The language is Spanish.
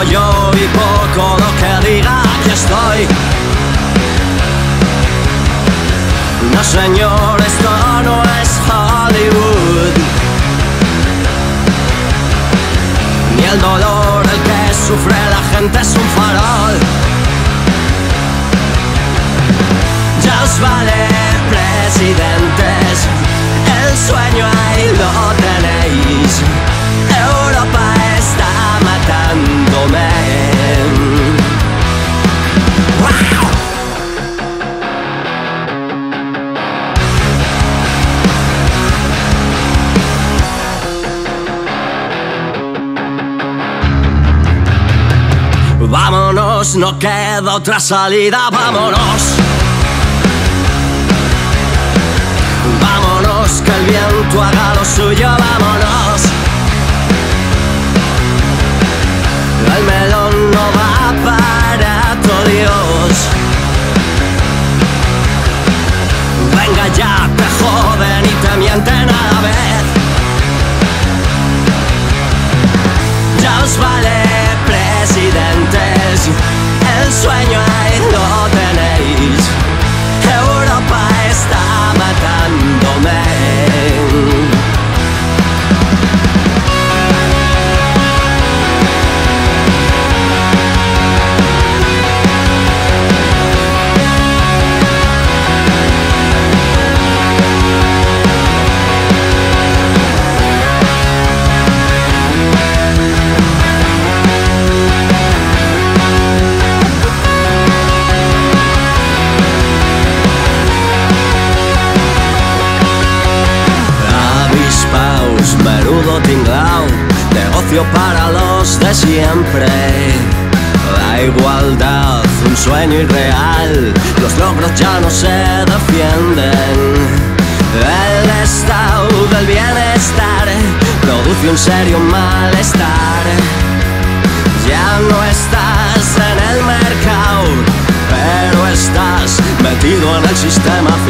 yo y poco lo que diga, aquí estoy. No señor, esto no es Hollywood, ni el dolor el que sufre la gente es un farol. Ya os vale, presidentes, el sueño ahí lo tenéis. Europa está matándome. ¡Wow! Vámonos, no queda otra salida, vámonos. Vámonos, que el viento haga lo suyo, vámonos. El melón no va para todo Dios. Venga ya, te joden y te mienten a la vez. Ya os vale, presidentes, el sueño ahí lo tenéis. Europa está matándome. Menudo tinglao, negocio para los de siempre. La igualdad, un sueño irreal, los logros ya no se defienden. El estado del bienestar produce un serio malestar. Ya no estás en el mercado, pero estás metido en el sistema